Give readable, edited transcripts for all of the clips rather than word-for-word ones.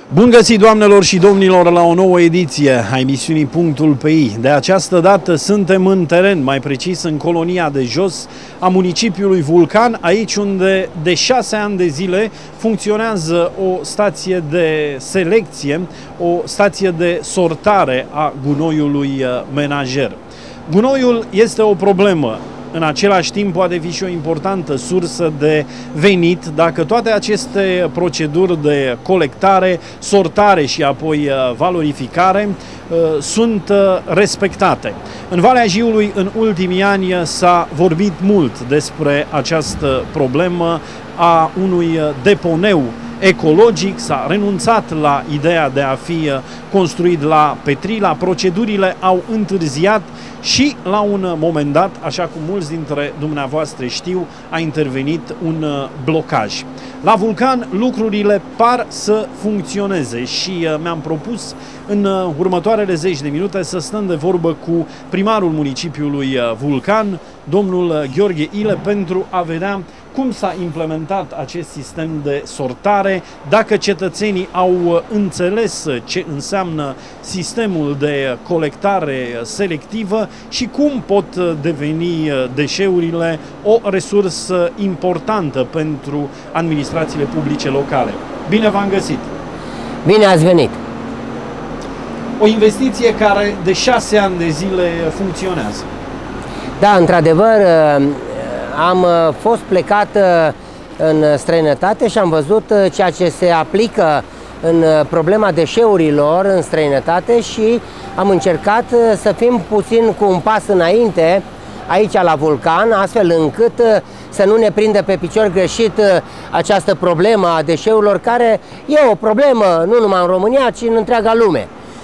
Bun găsit, doamnelor și domnilor, la o nouă ediție a emisiunii Punctul pe I. De această dată suntem în teren, mai precis în colonia de jos a municipiului Vulcan, aici unde de 6 ani de zile funcționează o stație de selecție, o stație de sortare a gunoiului menajer. Gunoiul este o problemă. În același timp poate fi și o importantă sursă de venit dacă toate aceste proceduri de colectare, sortare și apoi valorificare sunt respectate. În Valea Jiului în ultimii ani s-a vorbit mult despre această problemă a unui deponeu ecologic, s-a renunțat la ideea de a fi construit la Petrila, procedurile au întârziat și la un moment dat, așa cum mulți dintre dumneavoastră știu, a intervenit un blocaj. La Vulcan lucrurile par să funcționeze și mi-am propus în următoarele 10 de minute să stăm de vorbă cu primarul municipiului Vulcan, domnul Gheorghe Ile, pentru a vedea cum s-a implementat acest sistem de sortare, dacă cetățenii au înțeles ce înseamnă sistemul de colectare selectivă și cum pot deveni deșeurile o resursă importantă pentru administrațiile publice locale. Bine v-am găsit! Bine ați venit! O investiție care de 6 ani de zile funcționează. Da, într-adevăr, am fost plecat în străinătate și am văzut ceea ce se aplică în problema deșeurilor în străinătate și am încercat să fim puțin cu un pas înainte aici la Vulcan, astfel încât să nu ne prindă pe picior greșit această problemă a deșeurilor, care e o problemă nu numai în România, ci în întreaga lume.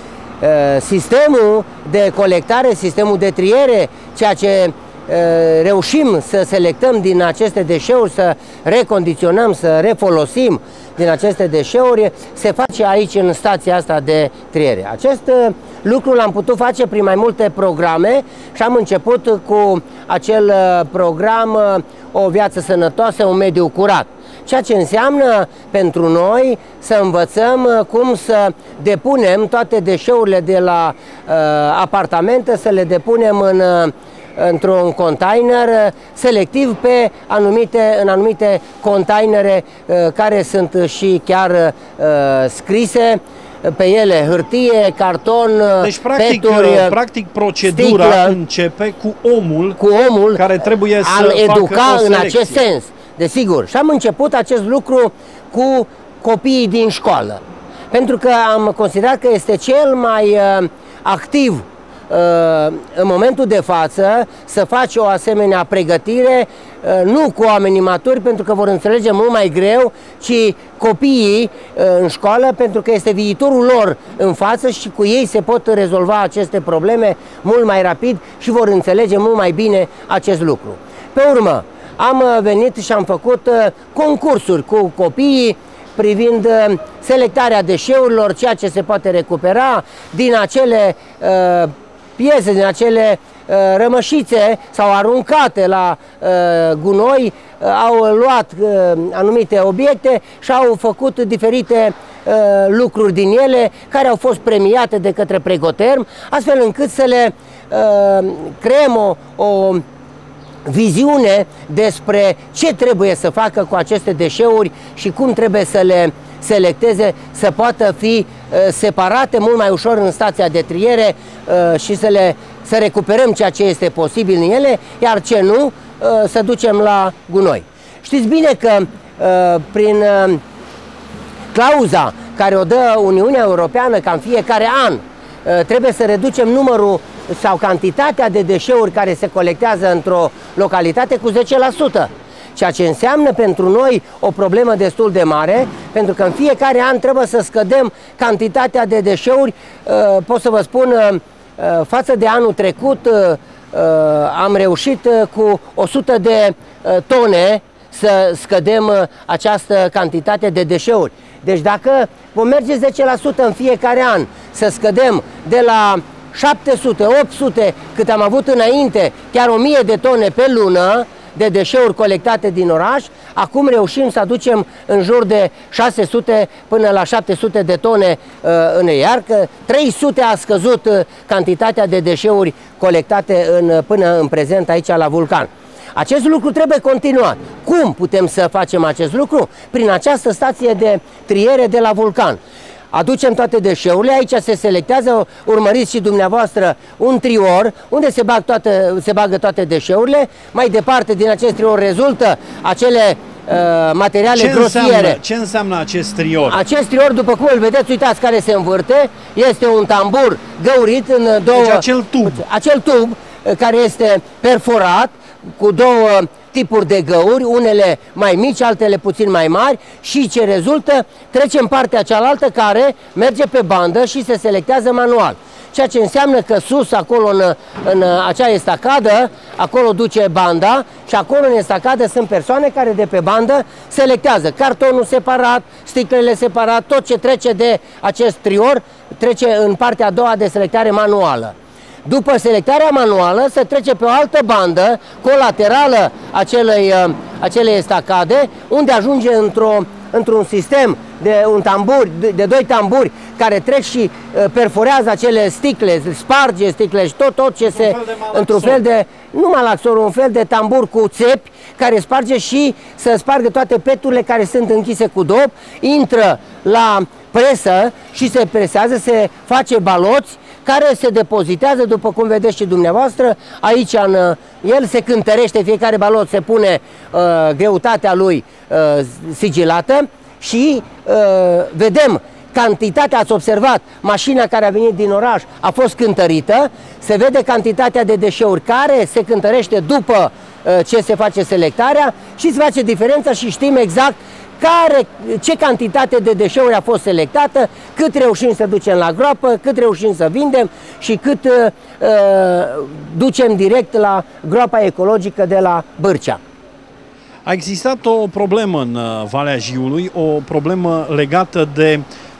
Sistemul de colectare, sistemul de triere, ceea ce reușim să selectăm din aceste deșeuri, să recondiționăm, să refolosim din aceste deșeuri, se face aici în stația asta de triere. Acest lucru l-am putut face prin mai multe programe și am început cu acel program O viață sănătoasă, un mediu curat. Ceea ce înseamnă pentru noi să învățăm cum să depunem toate deșeurile de la apartamente, să le depunem într-un container selectiv în anumite containere care sunt și chiar scrise pe ele hârtie, carton, deci, practic procedura sticlă, începe cu omul care trebuie să educa facă o în acest sens, desigur. Și am început acest lucru cu copiii din școală, pentru că am considerat că este cel mai activ în momentul de față să faci o asemenea pregătire, nu cu oamenii maturi, pentru că vor înțelege mult mai greu, ci copiii în școală, pentru că este viitorul lor în față și cu ei se pot rezolva aceste probleme mult mai rapid și vor înțelege mult mai bine acest lucru. Pe urmă, am venit și am făcut concursuri cu copiii privind selectarea deșeurilor, ceea ce se poate recupera din acele piese, din acele rămășițe sau aruncate la gunoi, au luat anumite obiecte și au făcut diferite lucruri din ele, care au fost premiate de către Pregoterm, astfel încât să le creăm o viziune despre ce trebuie să facă cu aceste deșeuri și cum trebuie să le selecteze, să poată fi separate mult mai ușor în stația de triere și să recuperăm ceea ce este posibil în ele, iar ce nu, să ducem la gunoi. Știți bine că prin clauza care o dă Uniunea Europeană, ca în fiecare an trebuie să reducem numărul sau cantitatea de deșeuri care se colectează într-o localitate cu 10%. Ceea ce înseamnă pentru noi o problemă destul de mare, pentru că în fiecare an trebuie să scădem cantitatea de deșeuri. Pot să vă spun, față de anul trecut, am reușit cu 100 de tone să scădem această cantitate de deșeuri. Deci dacă vom merge 10% în fiecare an, să scădem de la 700, 800, cât am avut înainte, chiar 1000 de tone pe lună, de deșeuri colectate din oraș. Acum reușim să aducem în jur de 600 până la 700 de tone în iarcă. 300 a scăzut cantitatea de deșeuri colectate până în prezent aici la Vulcan. Acest lucru trebuie continuat. Cum putem să facem acest lucru? Prin această stație de triere de la Vulcan. Aducem toate deșeurile, aici se selectează, urmăriți și dumneavoastră, un trior unde se bagă toate deșeurile. Mai departe din acest trior rezultă acele materiale grosiere. Ce înseamnă acest trior? Acest trior, după cum îl vedeți, uitați care se învârte, este un tambur găurit în două... Deci acel tub. Acel tub care este perforat cu două tipuri de găuri, unele mai mici, altele puțin mai mari, și ce rezultă, trece în partea cealaltă care merge pe bandă și se selectează manual. Ceea ce înseamnă că sus, acolo în acea estacadă, acolo duce banda și acolo în estacadă sunt persoane care de pe bandă selectează cartonul separat, sticlele separat, tot ce trece de acest trior trece în partea a doua de selectare manuală. După selectarea manuală se trece pe o altă bandă colaterală acelei estacade, unde ajunge într-un sistem de doi tamburi care trec și perforează acele sticle, sparge sticle și tot ce se... Într-un fel de, nu malaxor, un fel de tambur cu țepi care sparge și să spargă toate peturile care sunt închise cu dop, intră la presă și se presează, se face baloți care se depozitează, după cum vedeți și dumneavoastră, aici el se cântărește, fiecare balot se pune greutatea lui sigilată și vedem cantitatea, ați observat, mașina care a venit din oraș a fost cântărită, se vede cantitatea de deșeuri care se cântărește după ce se face selectarea și se face diferența și știm exact ce cantitate de deșeuri a fost selectată, cât reușim să ducem la groapă, cât reușim să vindem și cât ducem direct la groapa ecologică de la Bârcea. A existat o problemă în Valea Jiului, o problemă legată de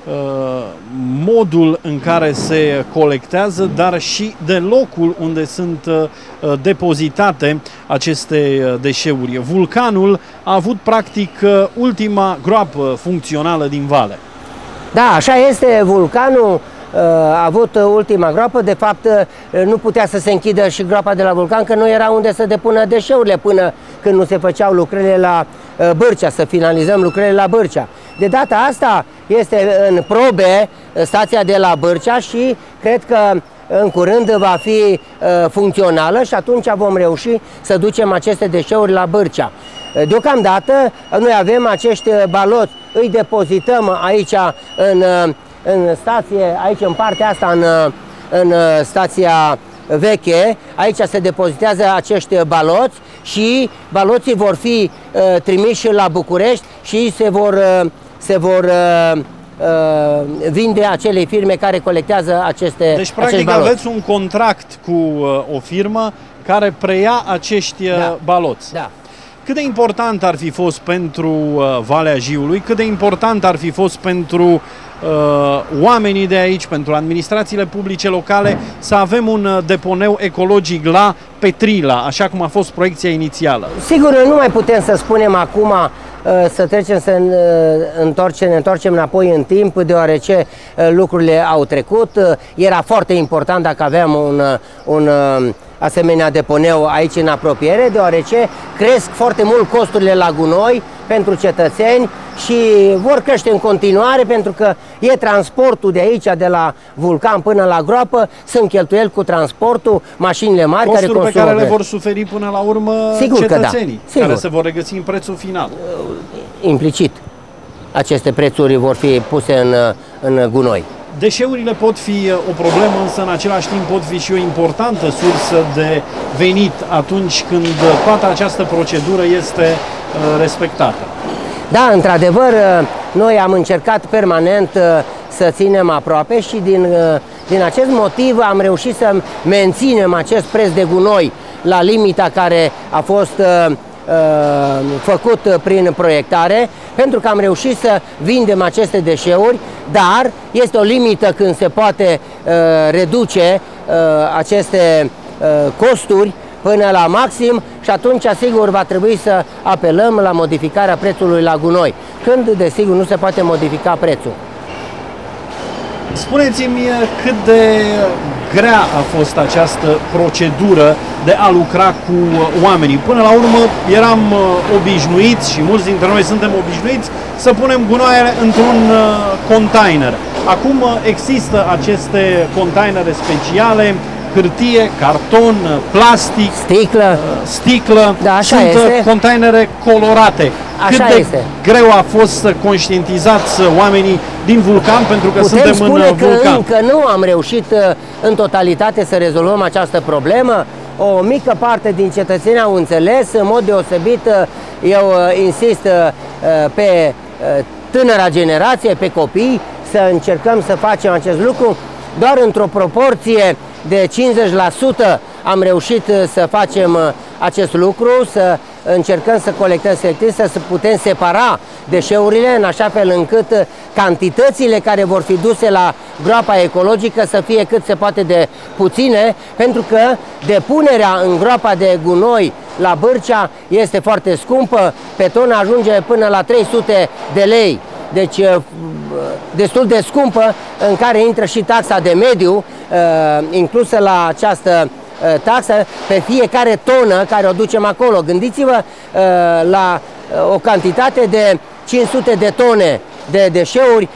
modul în care se colectează, dar și de locul unde sunt depozitate aceste deșeuri. Vulcanul a avut practic ultima groapă funcțională din vale. Da, așa este, Vulcanul a avut ultima groapă, de fapt nu putea să se închidă și groapa de la Vulcan, că nu era unde să depună deșeurile până când nu se făceau lucrările la Bârcea, să finalizăm lucrările la Bârcea. De data asta este în probe stația de la Bârcea și cred că în curând va fi funcțională și atunci vom reuși să ducem aceste deșeuri la Bârcea. Deocamdată noi avem acești baloți, îi depozităm aici în stație, aici în partea asta, în stația veche, aici se depozitează acești baloți și baloții vor fi trimiși la București și se vor vinde acelei firme care colectează aceste Deci, practic, aveți un contract cu o firmă care preia acești baloți. Da. Cât de important ar fi fost pentru Valea Jiului, cât de important ar fi fost pentru oamenii de aici, pentru administrațiile publice locale, să avem un deponeu ecologic la Petrila, așa cum a fost proiecția inițială? Sigur, nu mai putem să spunem acum să trecem, să ne întoarcem înapoi în timp, deoarece lucrurile au trecut. Era foarte important dacă aveam un asemenea deponeu aici în apropiere, deoarece cresc foarte mult costurile la gunoi pentru cetățeni și vor crește în continuare, pentru că e transportul de aici, de la Vulcan până la groapă, sunt cheltuieli cu transportul, mașinile mari care consumă. Costuri pe care le vor suferi până la urmă cetățenii, care se vor regăsi în prețul final. Implicit. Aceste prețuri vor fi puse în gunoi. Deșeurile pot fi o problemă, însă în același timp pot fi și o importantă sursă de venit atunci când toată această procedură este respectată. Da, într-adevăr, noi am încercat permanent să ținem aproape și din acest motiv am reușit să menținem acest preț de gunoi la limita care a fost făcut prin proiectare, pentru că am reușit să vindem aceste deșeuri, dar este o limită când se poate reduce aceste costuri, până la maxim și atunci, sigur, va trebui să apelăm la modificarea prețului la gunoi, când, desigur, nu se poate modifica prețul. Spuneți-mi cât de grea a fost această procedură de a lucra cu oamenii. Până la urmă eram obișnuiți și mulți dintre noi suntem obișnuiți să punem gunoaiele într-un container. Acum există aceste containere speciale, hârtie, carton, plastic, sticlă. Da, așa sunt este. containere colorate. Așa Cât de este. greu a fost să conștientizați oamenii din Vulcan, pentru că Putem suntem spune în vulcan? că încă nu am reușit în totalitate să rezolvăm această problemă. O mică parte din cetățenii au înțeles, în mod deosebit eu insist pe tânăra generație, pe copii, să încercăm să facem acest lucru. Doar într-o proporție de 50% am reușit să facem acest lucru, să încercăm să colectăm selectiv, să putem separa deșeurile în așa fel încât cantitățile care vor fi duse la groapa ecologică să fie cât se poate de puține, pentru că depunerea în groapa de gunoi la Bârcea este foarte scumpă, pe tonă ajunge până la 300 de lei. Deci destul de scumpă, în care intră și taxa de mediu inclusă la această taxă pe fiecare tonă care o ducem acolo. Gândiți-vă la o cantitate de 500 de tone de deșeuri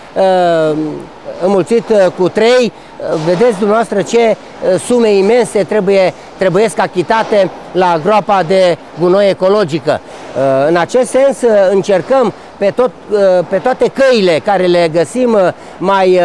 înmulțit cu 3, vedeți dumneavoastră ce sume imense trebuiesc achitate la groapa de gunoi ecologică. În acest sens încercăm pe toate căile care le găsim mai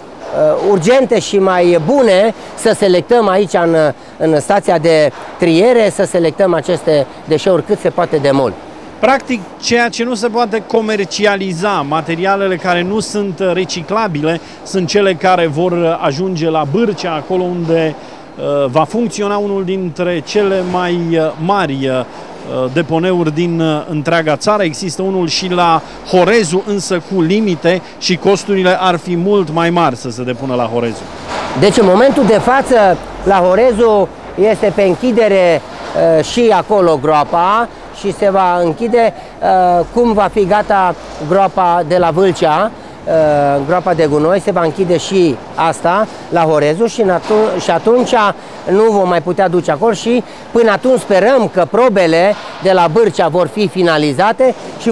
urgente și mai bune să selectăm aici în stația de triere, să selectăm aceste deșeuri cât se poate de mult. Practic, ceea ce nu se poate comercializa, materialele care nu sunt reciclabile, sunt cele care vor ajunge la Bârcea, acolo unde va funcționa unul dintre cele mai mari deponeuri din întreaga țară. Există unul și la Horezu, însă cu limite și costurile ar fi mult mai mari să se depună la Horezu. Deci în momentul de față la Horezu este pe închidere și acolo groapa și se va închide cum va fi gata groapa de la Vâlcea, groapa de gunoi, se va închide și asta la Horezu și atunci nu vom mai putea duce acolo și până atunci sperăm că probele de la Bârcea vor fi finalizate și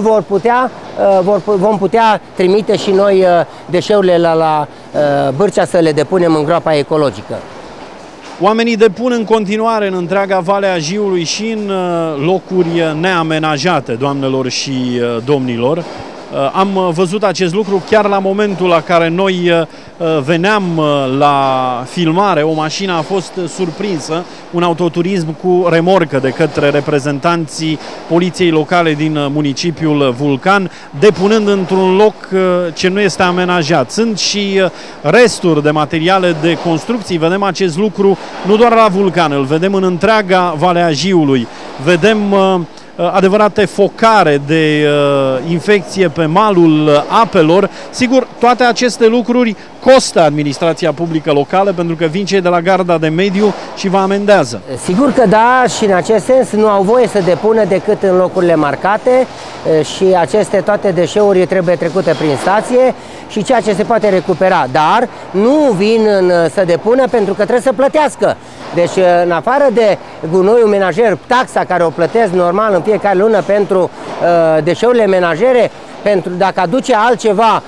vom putea trimite și noi deșeurile la Bârcea să le depunem în groapa ecologică. Oamenii depun în continuare în întreaga Vale a Jiului și în locuri neamenajate, doamnelor și domnilor. Am văzut acest lucru chiar la momentul la care noi veneam la filmare. O mașină a fost surprinsă, un autoturism cu remorcă, de către reprezentanții poliției locale din municipiul Vulcan, depunând într-un loc ce nu este amenajat. Sunt și resturi de materiale de construcții. Vedem acest lucru nu doar la Vulcan, îl vedem în întreaga Valea Jiului. Vedem adevărate focare de infecție pe malul apelor. Sigur, toate aceste lucruri costă administrația publică locală, pentru că vin cei de la Garda de Mediu și vă amendează. Sigur că da, și în acest sens nu au voie să depună decât în locurile marcate și toate deșeurile trebuie trecute prin stație și ceea ce se poate recupera, dar nu vin să depună pentru că trebuie să plătească. Deci, în afară de gunoiul menajer, taxa care o plătesc normal în fiecare lună pentru deșeurile menajere, dacă aduce altceva,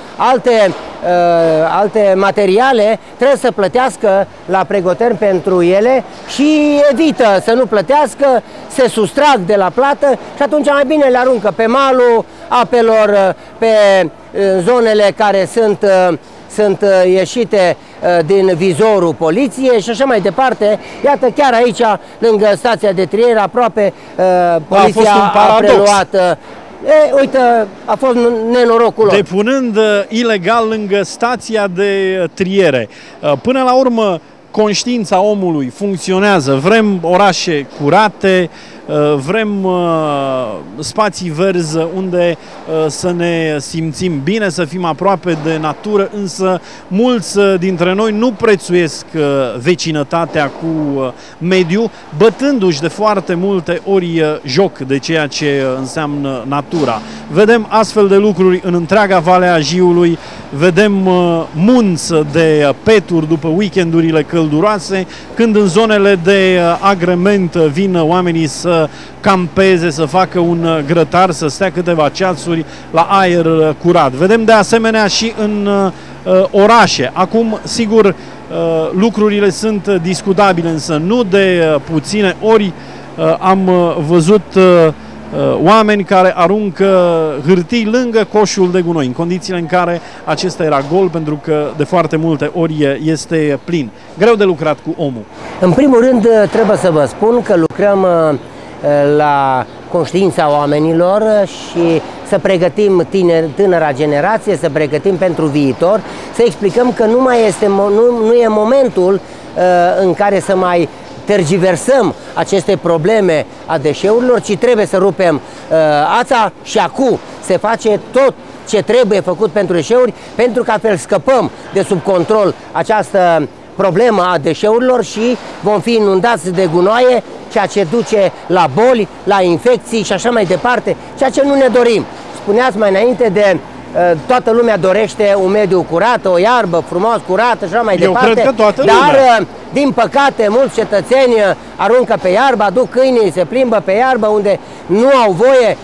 alte materiale, trebuie să plătească la pregătiri pentru ele și evită să nu plătească, se sustrag de la plată și atunci mai bine le aruncă pe malul apelor, pe zonele care sunt ieșite din vizorul poliției și așa mai departe. Iată, chiar aici, lângă stația de triere, aproape poliția a preluat. Uite, a fost nenorocul lor. Depunând ilegal lângă stația de triere. Până la urmă, conștiința omului funcționează. Vrem orașe curate, vrem spații verzi unde să ne simțim bine, să fim aproape de natură, însă mulți dintre noi nu prețuiesc vecinătatea cu mediul, bătându-și de foarte multe ori joc de ceea ce înseamnă natura. Vedem astfel de lucruri în întreaga Vale a Jiului, vedem munți de peturi după weekendurile călduroase, când în zonele de agrement vin oamenii să campeze, să facă un grătar, să stea câteva ceasuri la aer curat. Vedem de asemenea și în orașe. Acum, sigur, lucrurile sunt discutabile, însă nu de puține ori am văzut oameni care aruncă hârtii lângă coșul de gunoi, în condițiile în care acesta era gol, pentru că de foarte multe ori este plin. Greu de lucrat cu omul. În primul rând trebuie să vă spun că lucrăm la conștiința oamenilor și să pregătim tânăra generație, să pregătim pentru viitor, să explicăm că nu e momentul în care să mai tergiversăm aceste probleme a deșeurilor, ci trebuie să rupem ața și acum se face tot ce trebuie făcut pentru deșeuri, pentru că altfel scăpăm de sub control această problemă a deșeurilor și vom fi inundați de gunoaie, ceea ce duce la boli, la infecții și așa mai departe, ceea ce nu ne dorim. Spuneați mai înainte de toată lumea dorește un mediu curat, o iarbă frumos, curată și așa mai departe, cred că toată lumea. Din păcate mulți cetățeni aruncă pe iarbă, aduc câinii, se plimbă pe iarbă unde nu au voie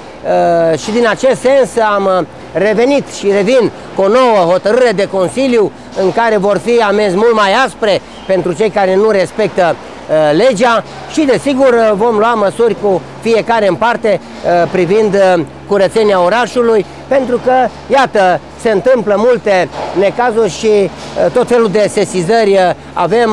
și din acest sens am revenit și revin cu o nouă hotărâre de Consiliu în care vor fi amenzi mult mai aspre pentru cei care nu respectă legea și desigur vom lua măsuri cu fiecare în parte privind curățenia orașului, pentru că, iată, se întâmplă multe necazuri și tot felul de sesizări avem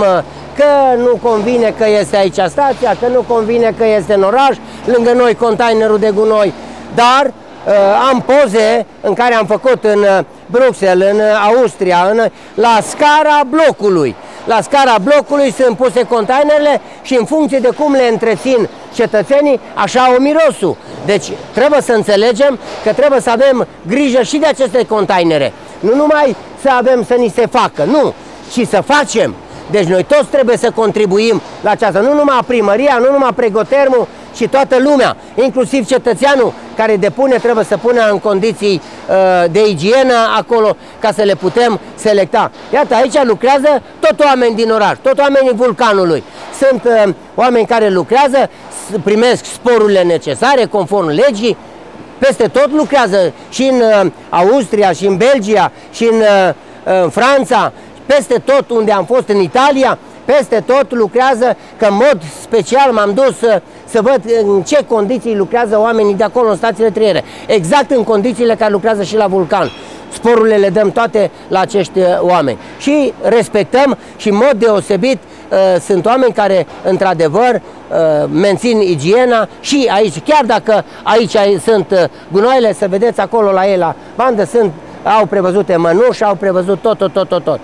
că nu convine că este aici stația, că nu convine că este în oraș, lângă noi containerul de gunoi, dar am poze în care am făcut în Bruxelles, în Austria, la scara blocului. La scara blocului sunt puse containerele și în funcție de cum le întrețin cetățenii, așa o mirosul. Deci trebuie să înțelegem că trebuie să avem grijă și de aceste containere. Nu numai să avem să ni se facă, nu, ci să facem. Deci noi toți trebuie să contribuim la aceasta, nu numai primăria, nu numai Pregotermul, ci toată lumea, inclusiv cetățeanul care depune, trebuie să pună în condiții de igienă acolo ca să le putem selecta. Iată, aici lucrează tot oameni din oraș, tot oamenii Vulcanului. Sunt oameni care lucrează, primesc sporurile necesare conform legii, peste tot lucrează și în Austria, și în Belgia, și în Franța, peste tot unde am fost în Italia, peste tot lucrează, că în mod special m-am dus să văd în ce condiții lucrează oamenii de acolo în stațiile triere. Exact în condițiile care lucrează și la Vulcan. Sporurile le dăm toate la acești oameni. Și respectăm și în mod deosebit sunt oameni care într-adevăr mențin igiena și aici, chiar dacă aici sunt gunoaiele, să vedeți acolo la ei la bandă, au prevăzute mănuși, au prevăzut tot.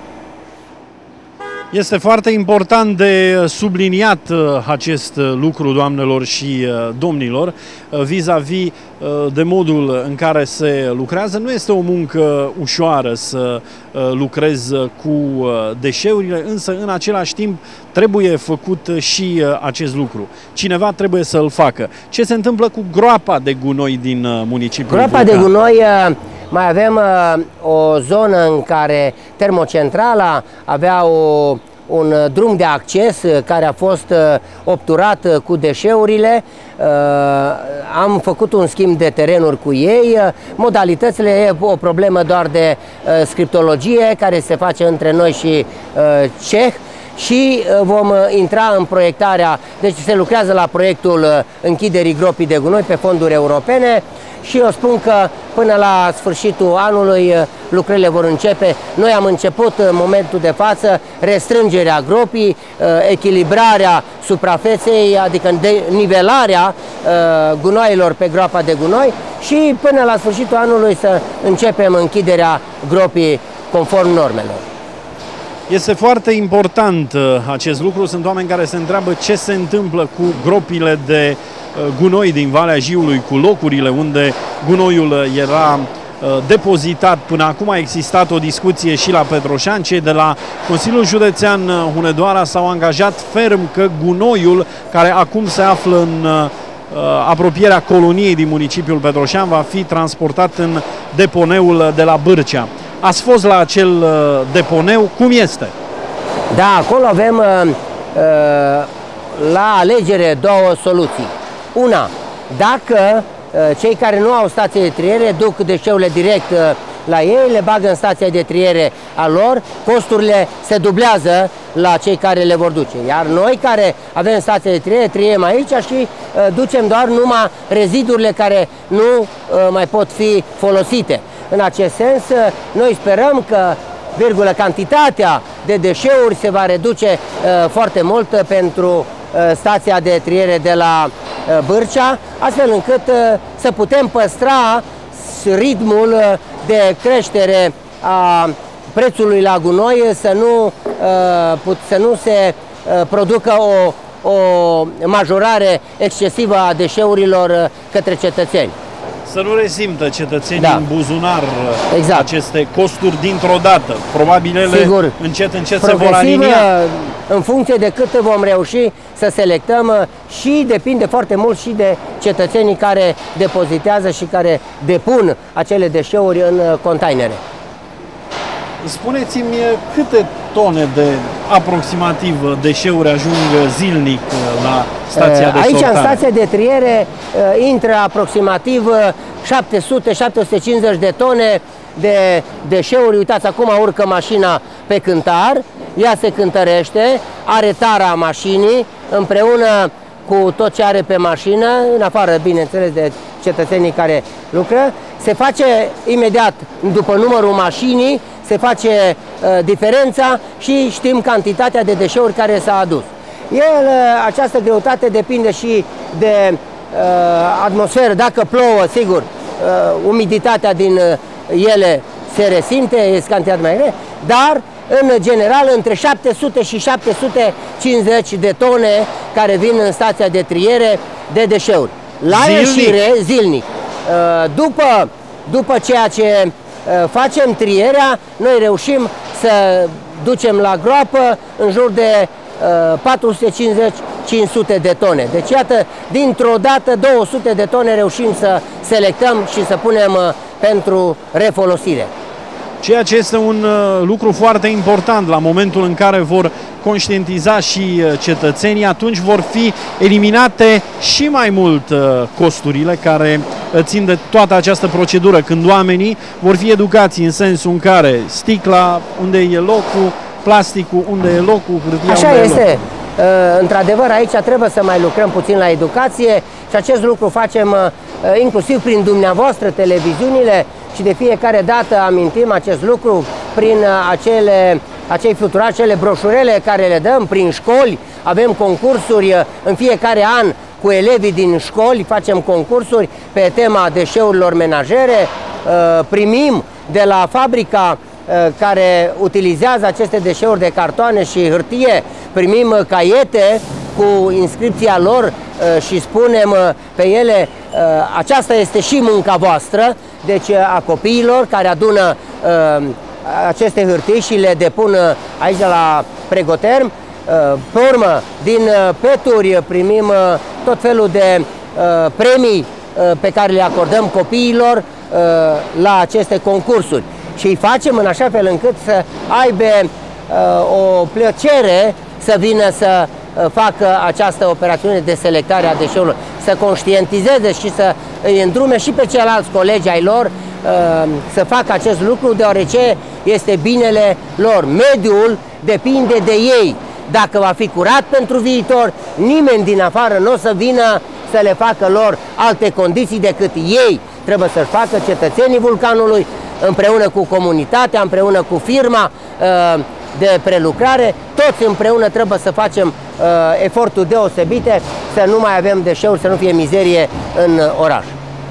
Este foarte important de subliniat acest lucru, doamnelor și domnilor, vis-a-vis de modul în care se lucrează. Nu este o muncă ușoară să lucrezi cu deșeurile, însă în același timp trebuie făcut și acest lucru. Cineva trebuie să-l facă. Ce se întâmplă cu groapa de gunoi din municipiul Groapa de gunoi, mai avem o zonă în care termocentrala avea un drum de acces care a fost obturat cu deșeurile. Am făcut un schimb de terenuri cu ei. Modalitățile e o problemă doar de scriptologie care se face între noi și ceh. Și vom intra în proiectarea, deci se lucrează la proiectul închiderii gropii de gunoi pe fonduri europene și eu spun că până la sfârșitul anului lucrările vor începe. Noi am început în momentul de față restrângerea gropii, echilibrarea suprafeței, adică nivelarea gunoaielor pe groapa de gunoi și până la sfârșitul anului să începem închiderea gropii conform normelor. Este foarte important acest lucru. Sunt oameni care se întreabă ce se întâmplă cu gropile de gunoi din Valea Jiului, cu locurile unde gunoiul era depozitat. Până acum a existat o discuție și la Petroșani. Cei de la Consiliul Județean Hunedoara s-au angajat ferm că gunoiul care acum se află în apropierea coloniei din municipiul Petroșani va fi transportat în deponeul de la Bârcea. Ați fost la acel deponeu, cum este? Da, acolo avem la alegere două soluții. Una, dacă cei care nu au stație de triere duc deșeurile direct la ei, le bagă în stația de triere a lor, costurile se dublează la cei care le vor duce. Iar noi care avem stație de triere, triem aici și ducem doar numai rezidurile care nu mai pot fi folosite. În acest sens, noi sperăm că cantitatea de deșeuri se va reduce foarte mult pentru stația de triere de la Bârcea, astfel încât să putem păstra ritmul de creștere a prețului la gunoi, să nu se producă o majorare excesivă a deșeurilor către cetățeni. Să nu resimtă cetățenii în buzunar aceste costuri dintr-o dată. Probabil ele încet se vor alinia. În funcție de cât vom reuși să selectăm, și depinde foarte mult și de cetățenii care depozitează și care depun acele deșeuri în containere. Spuneți-mi câte tone de aproximativ deșeuri ajung zilnic la stația de sortare? Aici, în stația de triere, intră aproximativ 700-750 de tone de deșeuri. Uitați, acum urcă mașina pe cântar, ea se cântărește, are tara mașinii, împreună cu tot ce are pe mașină, în afară, bineînțeles, de cetățenii care lucră, se face imediat, după numărul mașinii, se face diferența și știm cantitatea de deșeuri care s-a adus. Această greutate depinde și de atmosferă. Dacă plouă, sigur, umiditatea din ele se resimte, este cantitate mai grea, dar în general între 700 și 750 de tone care vin în stația de triere de deșeuri. La ieșire, zilnic. După ceea ce facem trierea, noi reușim să ducem la groapă în jur de 450-500 de tone. Deci iată, dintr-o dată 200 de tone reușim să selectăm și să punem pentru refolosire. Ceea ce este un lucru foarte important la momentul în care vor conștientiza și cetățenii, atunci vor fi eliminate și mai mult costurile care țin de toată această procedură, când oamenii vor fi educați în sensul în care sticla unde e locul, plasticul unde e locul, hârtia așa unde este. e locul. Într-adevăr, aici trebuie să mai lucrăm puțin la educație și acest lucru facem inclusiv prin dumneavoastră, televiziunile, și de fiecare dată amintim acest lucru prin acei fluturași, acele broșurele care le dăm prin școli. Avem concursuri în fiecare an cu elevii din școli, facem concursuri pe tema deșeurilor menajere, primim de la fabrica care utilizează aceste deșeuri de cartoane și hârtie, primim caiete cu inscripția lor și spunem pe ele: aceasta este și munca voastră, deci a copiilor care adună aceste hârtii și le depun aici la Pregoterm. Pe urmă, din peturi primim tot felul de premii pe care le acordăm copiilor la aceste concursuri și îi facem în așa fel încât să aibă o plăcere să vină să facă această operațiune de selectare a deșeurilor, să conștientizeze și să îi îndrume și pe ceilalți colegi ai lor să facă acest lucru, deoarece este binele lor. Mediul depinde de ei. Dacă va fi curat pentru viitor, nimeni din afară nu o să vină să le facă lor alte condiții decât ei trebuie să-și facă, cetățenii Vulcanului, împreună cu comunitatea, împreună cu firma de prelucrare, toți împreună trebuie să facem eforturi deosebite, să nu mai avem deșeuri, să nu fie mizerie în oraș.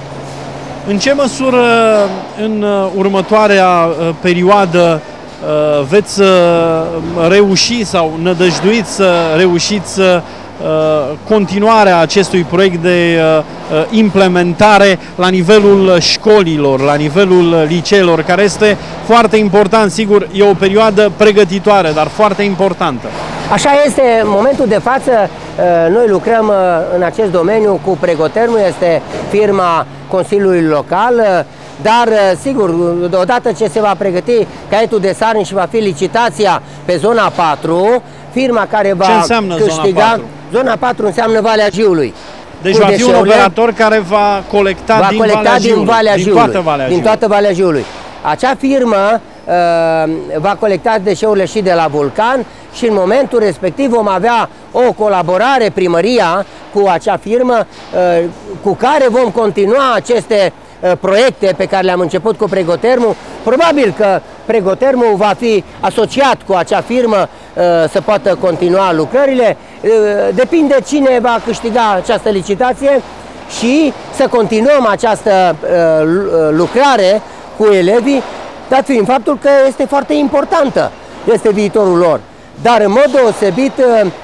În ce măsură în următoarea perioadă veți reuși sau nădăjduiți să reușiți să continuarea acestui proiect de implementare la nivelul școlilor, la nivelul liceelor, care este foarte important, sigur, e o perioadă pregătitoare, dar foarte importantă. Așa este, în momentul de față noi lucrăm în acest domeniu cu Pregotermul, este firma Consiliului Local, dar sigur, odată ce se va pregăti caietul de sarcini și va fi licitația pe zona 4, firma care va câștiga... Zona 4 înseamnă Valea Jiului. Deci va fi un operator care va colecta din Valea Jiului, din toată Valea Jiului. Acea firmă va colecta deșeurile și de la Vulcan și în momentul respectiv vom avea o colaborare, primăria, cu acea firmă cu care vom continua aceste proiecte pe care le-am început cu Pregotermul. Probabil că Pregotermul va fi asociat cu acea firmă să poată continua lucrările. Depinde cine va câștiga această licitație și să continuăm această lucrare cu elevii, dat fiind faptul că este foarte importantă, este viitorul lor. Dar în mod deosebit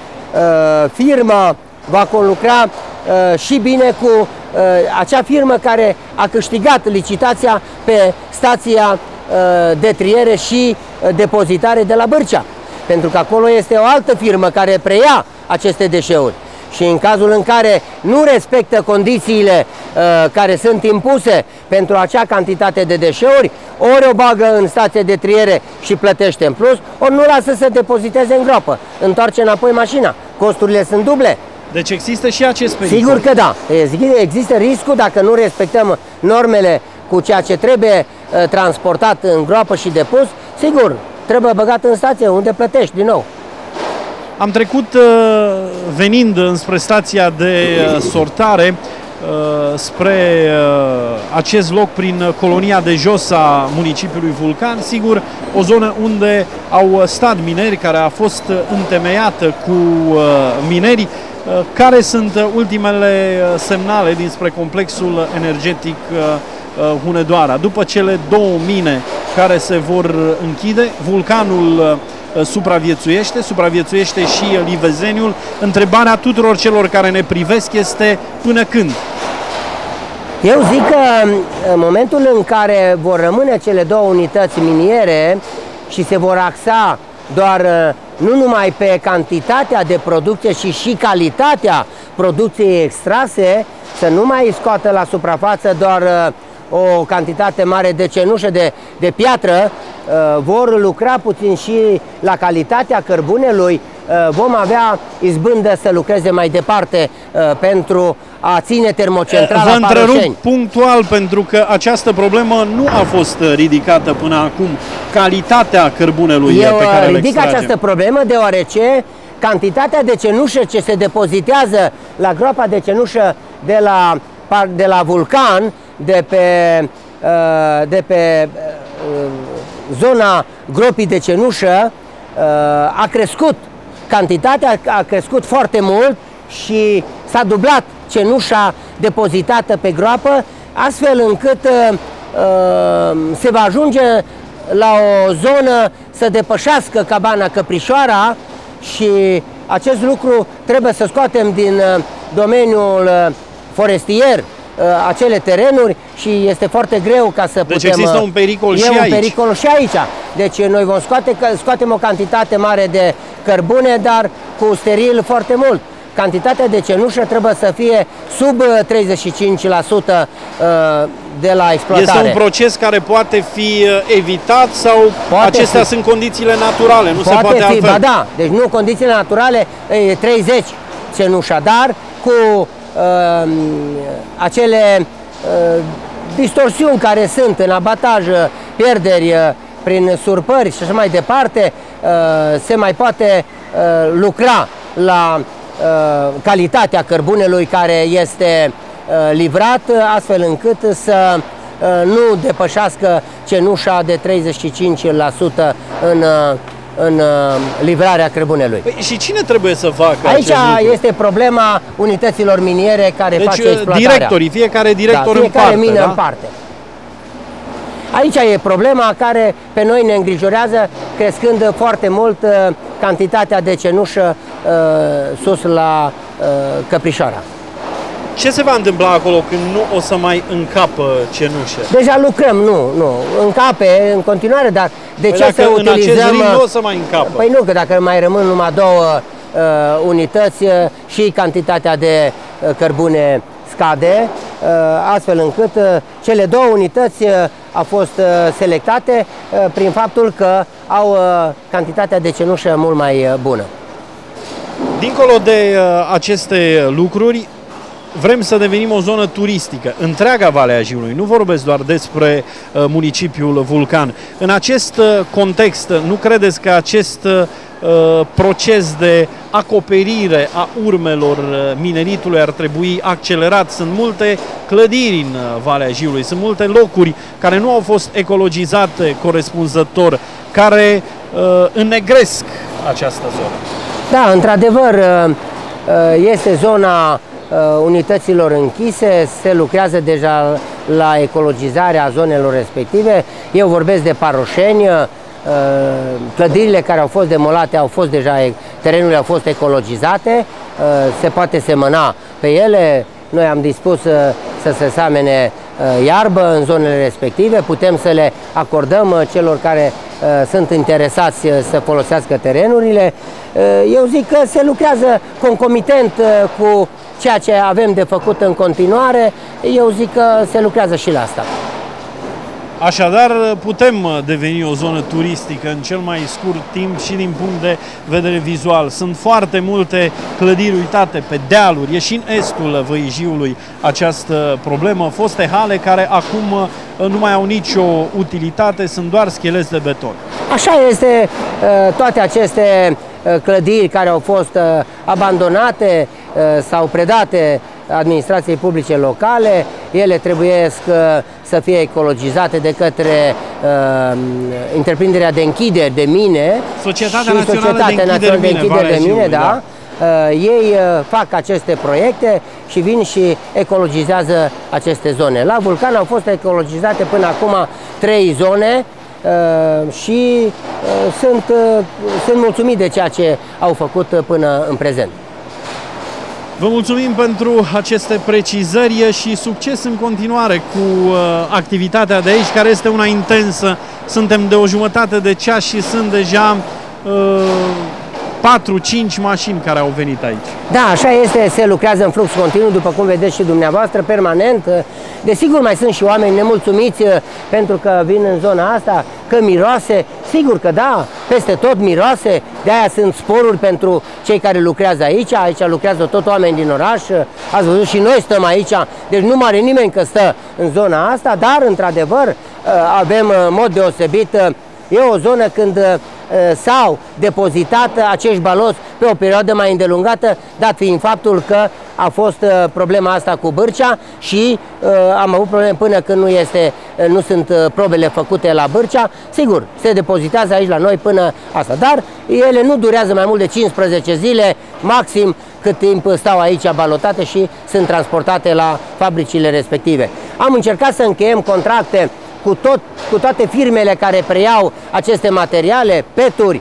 firma va conlucra și bine cu acea firmă care a câștigat licitația pe stația de triere și depozitare de la Bârcea. Pentru că acolo este o altă firmă care preia aceste deșeuri. Și în cazul în care nu respectă condițiile care sunt impuse pentru acea cantitate de deșeuri, ori o bagă în stație de triere și plătește în plus, ori nu lasă să depoziteze în groapă, întoarce înapoi mașina. Costurile sunt duble. Deci există și acest pericol. Sigur că da. Există riscul dacă nu respectăm normele cu ceea ce trebuie transportat în groapă și depus, sigur, trebuie băgat în stație unde plătești din nou. Am trecut, venind înspre stația de sortare, spre acest loc prin colonia de jos a municipiului Vulcan, sigur, o zonă unde au stat mineri, care a fost întemeiată cu mineri. Care sunt ultimele semnale dinspre complexul energetic Hunedoara? După cele două mine care se vor închide, Vulcanul supraviețuiește și Livezeniul. Întrebarea tuturor celor care ne privesc este: până când? Eu zic că în momentul în care vor rămâne cele două unități miniere și se vor axa doar nu numai pe cantitatea de producție, ci și calitatea producției extrase, să nu mai scoată la suprafață doar o cantitate mare de cenușă, de piatră, vor lucra puțin și la calitatea cărbunelui, vom avea izbândă să lucreze mai departe pentru a ține termocentrala Vă întrerup Paroșeni. punctual, pentru că această problemă nu a fost ridicată până acum, calitatea cărbunelui pe care îl ridic această problemă deoarece cantitatea de cenușă ce se depozitează la groapa de cenușă de la Vulcan, de pe zona gropii de cenușă, a crescut. Cantitatea a crescut foarte mult și s-a dublat cenușa depozitată pe groapă, astfel încât se va ajunge la o zonă să depășească cabana Căprișoara și acest lucru trebuie să scoatem din domeniul forestier acele terenuri și este foarte greu ca să putem... Deci există un pericol și aici. E un pericol și aici. Deci noi vom scoatem o cantitate mare de cărbune, dar cu steril foarte mult. Cantitatea de cenușă trebuie să fie sub 35% de la exploatare. Este un proces care poate fi evitat sau acestea sunt condițiile naturale, nu se poate altfel? Ba da, deci nu condițiile naturale, e 30 cenușa, dar cu acele distorsiuni care sunt în abataj, pierderi prin surpări și așa mai departe, se mai poate lucra la calitatea cărbunelui care este livrat, astfel încât să nu depășească cenușa de 35% în livrarea cărbunelui. Păi, și cine trebuie să facă aici este problema unităților miniere care face exploatarea. Directorii, fiecare director în parte, mină în parte. Aici e problema care pe noi ne îngrijorează, crescând foarte mult cantitatea de cenușă sus la Căprișoara. Ce se va întâmpla acolo când nu o să mai încapă cenușă? Deja lucrăm, nu. Încape în continuare, dar de ce să utilizăm... în acest ritm nu o să mai încapă? Păi nu, că dacă mai rămân numai 2 unități și cantitatea de cărbune scade, astfel încât cele 2 unități au fost selectate prin faptul că au cantitatea de cenușă mult mai bună. Dincolo de aceste lucruri, vrem să devenim o zonă turistică, întreaga Valea Jiului, nu vorbesc doar despre municipiul Vulcan. În acest context, nu credeți că acest proces de acoperire a urmelor mineritului ar trebui accelerat? Sunt multe clădiri în Valea Jiului, sunt multe locuri care nu au fost ecologizate corespunzător, care înnegresc această zonă. Da, într-adevăr, este zona unităților închise, se lucrează deja la ecologizarea zonelor respective. Eu vorbesc de Paroșeni, clădirile care au fost demolate au fost deja, terenurile au fost ecologizate, se poate semăna pe ele. Noi am dispus să se semene iarbă în zonele respective, putem să le acordăm celor care sunt interesați să folosească terenurile. Eu zic că se lucrează concomitent cu ceea ce avem de făcut în continuare, eu zic că se lucrează și la asta. Așadar, putem deveni o zonă turistică în cel mai scurt timp și din punct de vedere vizual. Sunt foarte multe clădiri uitate pe dealuri, e și în estul Văijiului această problemă, foste hale care acum nu mai au nicio utilitate, sunt doar scheleți de beton. Așa este, toate aceste clădiri care au fost abandonate sau predate administrației publice locale, ele trebuie să fie ecologizate de către întreprinderea de închideri de mine, Societatea Națională de Închideri de Mine, da. Ei fac aceste proiecte și vin și ecologizează aceste zone. La Vulcan au fost ecologizate până acum 3 zone și sunt mulțumit de ceea ce au făcut până în prezent. Vă mulțumim pentru aceste precizări și succes în continuare cu activitatea de aici, care este una intensă. Suntem de o jumătate de ceas și sunt deja 4-5 mașini care au venit aici. Da, așa este, se lucrează în flux continuu, după cum vedeți și dumneavoastră, permanent. Desigur, mai sunt și oameni nemulțumiți pentru că vin în zona asta, că miroase. Sigur că da, peste tot miroase, de-aia sunt sporuri pentru cei care lucrează aici. Aici lucrează tot oameni din oraș, ați văzut și noi stăm aici, deci nu mare nimeni că stă în zona asta, dar într-adevăr avem în mod deosebit, e o zonă când s-au depozitat acești baloți pe o perioadă mai îndelungată, dat fiind faptul că a fost problema asta cu Bârcea și am avut probleme până când nu sunt probele făcute la Bârcea. Sigur, se depozitează aici la noi până asta, dar ele nu durează mai mult de 15 zile, maxim cât timp stau aici balotate și sunt transportate la fabricile respective. Am încercat să încheiem contracte cu toate firmele care preiau aceste materiale, peturi,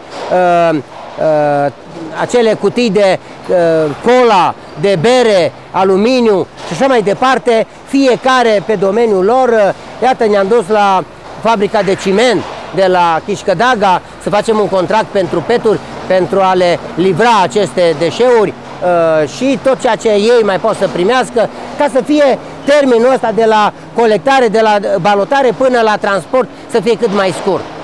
acele cutii de cola, de bere, aluminiu și așa mai departe, fiecare pe domeniul lor. Iată, ne-am dus la fabrica de ciment de la Chișcădaga să facem un contract pentru peturi, pentru a le livra aceste deșeuri și tot ceea ce ei mai pot să primească, ca să fie termenul ăsta de la colectare, de la balotare până la transport să fie cât mai scurt.